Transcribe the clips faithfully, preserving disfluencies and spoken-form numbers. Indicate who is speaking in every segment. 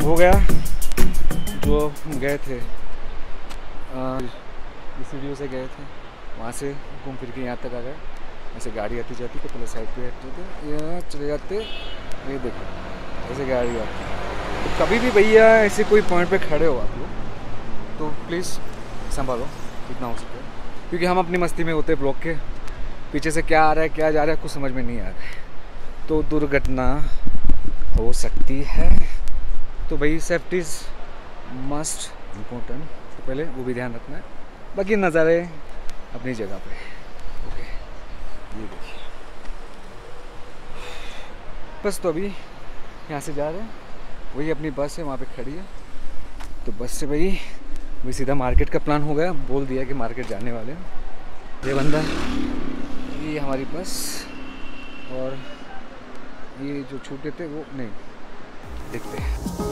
Speaker 1: हो गया जो हम गए थे, सीढ़ियों से गए थे, वहाँ से घूम फिर के यहाँ तक आ गए। ऐसे गाड़ी आती जाती तो पहले साइड पे हटते थे, यहाँ चले जाते, ये देखो ऐसे गाड़ी आती। तो कभी भी भैया ऐसे कोई पॉइंट पे खड़े हो आप लोग तो प्लीज़ संभालो जितना हो सके, क्योंकि हम अपनी मस्ती में होते ब्लॉक के, पीछे से क्या आ रहा है क्या जा रहा है कुछ समझ में नहीं आ रहा है, तो दुर्घटना हो सकती है। तो भाई सेफ्टी इज़ मस्ट इम्पोर्टेंट, तो पहले वो भी ध्यान रखना है। बाकी नज़ारे अपनी जगह पे। ओके, ये देखिए बस, तो अभी यहाँ से जा रहे हैं, वही अपनी बस है वहाँ पे खड़ी है, तो बस से भाई वही सीधा मार्केट का प्लान हो गया, बोल दिया कि मार्केट जाने वाले हैं। ये बंदा, ये हमारी बस, और ये जो छूटे थे वो नहीं, देखते हैं।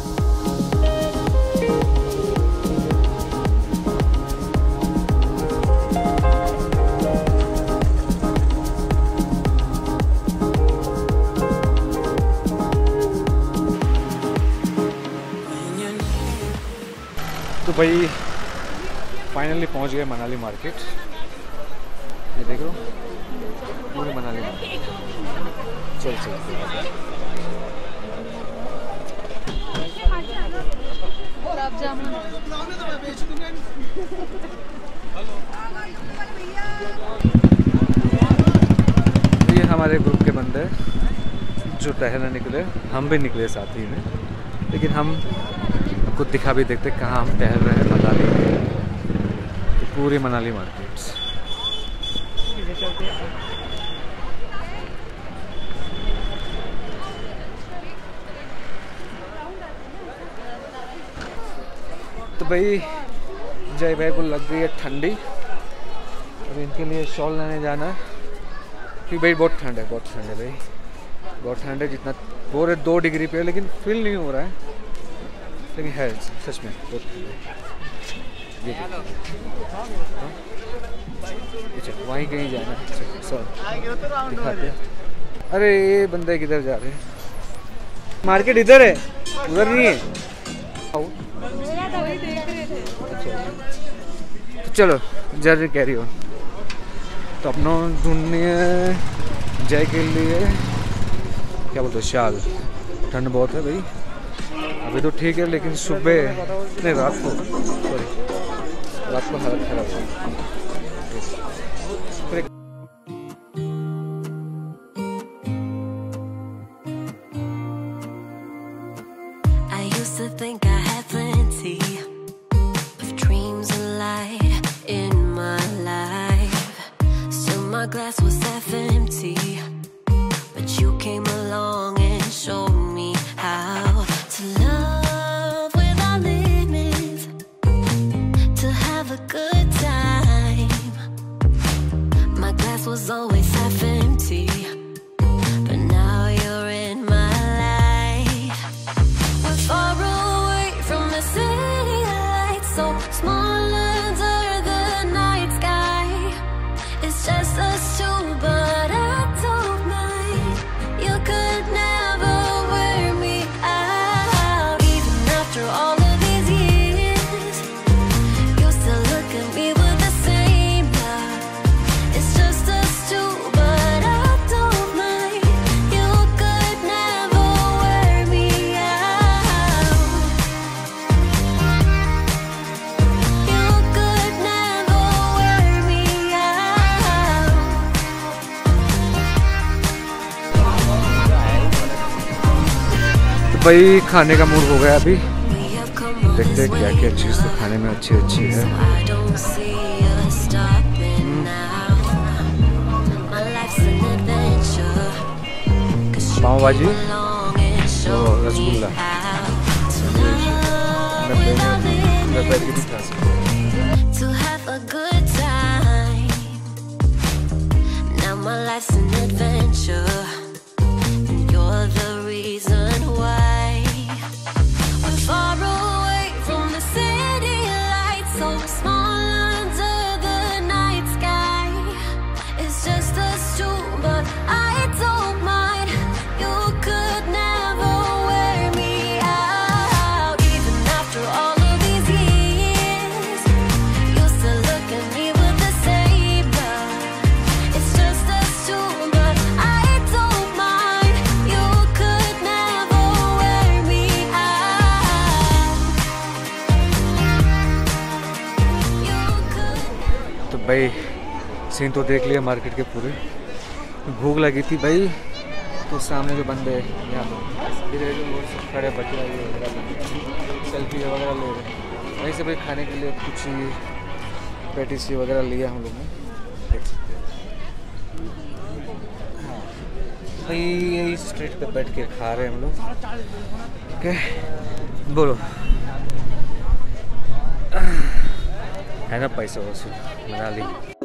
Speaker 1: तो भाई फाइनली पहुंच गए मनाली मार्केट। ये देख लो पूरे मनाली मार्केट। चल चल ये हमारे ग्रुप के बंदे जो टहलने निकले, हम भी निकले साथ ही में, लेकिन हम कुछ दिखा भी देखते कहाँ हम टहल रहे हैं मनाली में। तो पूरी मनाली मार्केट्स। तो भाई जय भाई को लग गई है ठंडी, और इनके लिए शॉल लेने जाना है, क्योंकि भाई बहुत ठंड है, बहुत ठंड है भाई, बहुत ठंड है। जितना पूरे दो डिग्री पे है, लेकिन फील नहीं हो रहा है, लेकिन है सच में बहुत ठंड है। ये अच्छा वहीं कहीं जाना है, सर दिखाते हैं। अरे ये बंदे किधर जा रहे हैं? मार्केट इधर है, उधर नहीं है। अच्छा तो चलो जल्दी कैरी ऑन। तो अपना ढूंढनी है जय के लिए क्या बोलते हैं, शाल। ठंड बहुत है भाई, अभी तो ठीक है, लेकिन सुबह नहीं रात को, सॉरी रात को हालत खराब है।
Speaker 2: Glass was half empty, but you came along and showed me how to love without limits, to have a good time. My glass was always half empty, but now you're in my life. We're far away from the city lights, so small under the night sky. It's just us two, but I don't mind. You could never wear me out. Even after all of these years, you still look at me with the same love. It's just us two, but I don't mind. You could never wear me out. You could never wear me out.
Speaker 1: तो भाई खाने का mood हो गया अभी, देखते हैं क्या क्या चीज़ तो खाने में अच्छी अच्छी है। पाव भाजी और रसगुल्ला, मैं मैं बैठ के भी खा सकता हूँ।
Speaker 2: To have a good time. Now my life's an adventure, and you're the reason why. We're far away from the city lights, so small under the night sky. It's just us two, but I don't mind. You could never wear me out.
Speaker 1: तो भाई scene तो देख लिया market के पूरे। भूख लगी थी भाई, तो सामने जो बंदे हैं यहाँ पर इधर जो लोग सब खड़े बच्चे वगैरह सेल्फी वगैरह ले रहे, वहीं से भाई खाने के लिए कुछ पैटिस वगैरह लिया हम लोग ने, देख सकते हैं। हाँ भाई यही स्ट्रीट पे बैठ के खा रहे हैं हम लोग। ओके बोलो, है ना पैसा वसूल मनाली।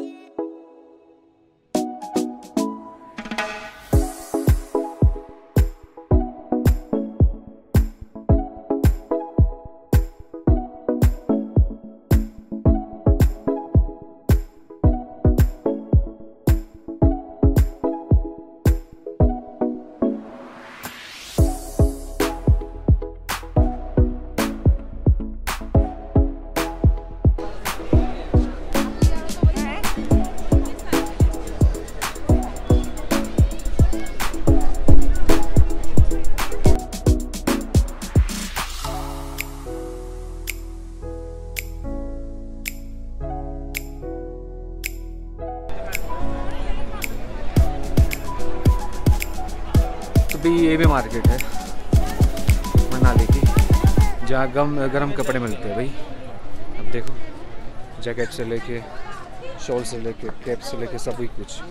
Speaker 1: भी ये भी मार्केट है मनाली की, जहाँ गम गर्म कपड़े मिलते हैं भाई। अब देखो जैकेट से लेके शॉल से लेके कैप से लेके सभी कुछ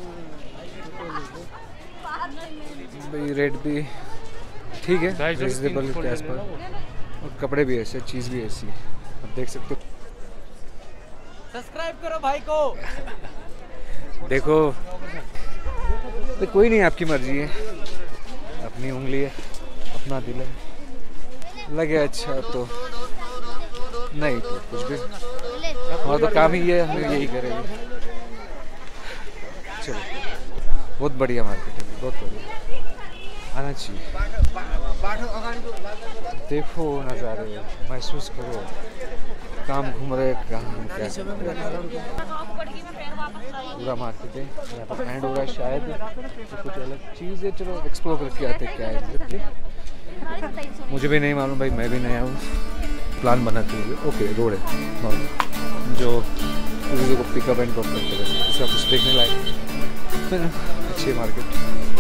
Speaker 1: भाई। रेट भी ठीक है, रिजनेबल प्राइस पर, और कपड़े भी ऐसे, चीज़ भी ऐसी। अब देख सकते हो,
Speaker 3: सब्सक्राइब करो भाई को।
Speaker 1: देखो तो कोई नहीं, आपकी मर्जी है, अपनी उंगली है, अपना दिल है, लगे अच्छा तो नहीं तो कुछ भी, हमारा तो काम ही है, हम यही करेंगे। चलो बहुत बढ़िया मार्केट है, बहुत बढ़िया, आना चाहिए। देखो नज़ारे, महसूस करो, काम घूम रहे, काम कैसे पूरा मार्केट है यहाँ पर एंड हो रहा है शायद, तो कुछ अलग चीज़ है। चलो एक्सप्लोर करके आते क्या है एग्जैक्टली, मुझे भी नहीं मालूम भाई, मैं भी नया हूँ, प्लान बनाते हुए। ओके रोड है नॉर्मल, जो किसी को पिकअप एंड ड्रॉप करते हैं, इसका कुछ देखने लायक है ना, अच्छी मार्केट,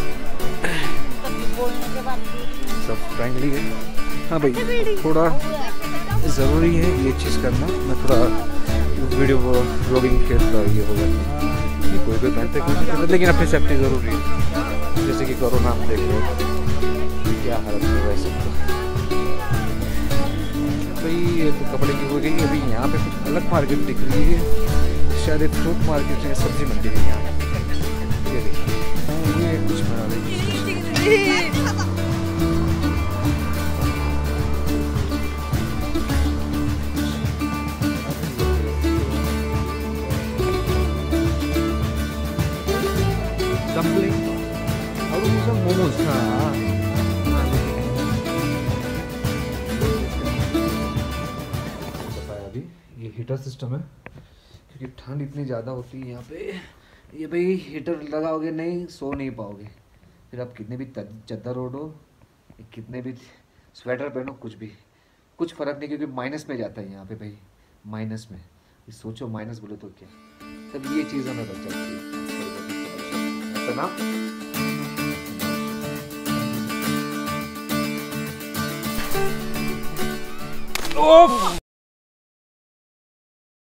Speaker 1: सब फ्रेंडली है। हाँ भाई थोड़ा ज़रूरी है ये चीज़ करना, मैं थोड़ा वीडियो ब्लॉगिंग के थोड़ा ये होगा कि कोई कोई पहनते कोई, लेकिन अपनी सेफ्टी ज़रूरी है। जैसे कि कोरोना हम देख रहे हैं क्या हालत है वैसे भाई। ये तो कपड़े की हो गई। अभी यहाँ पे कुछ अलग मार्केट दिख रही है, शायद एक फ्रूट मार्केट है, सब्जी मंडी है यहाँ। ये देखिए ये कुछ बना रही और मोमोज का अभी ये हीटर सिस्टम है, क्योंकि ठंड इतनी ज़्यादा होती है यहाँ पे। ये भाई हीटर लगाओगे नहीं सो नहीं पाओगे, फिर आप कितने भी चद्दर ओढ़ो, कितने भी स्वेटर पहनो, कुछ भी कुछ फ़र्क नहीं, क्योंकि माइनस में जाता है यहाँ पे भाई, माइनस में। सोचो माइनस बोले तो क्या, सब ये चीज़ हमें बच जाती है ना। ओफ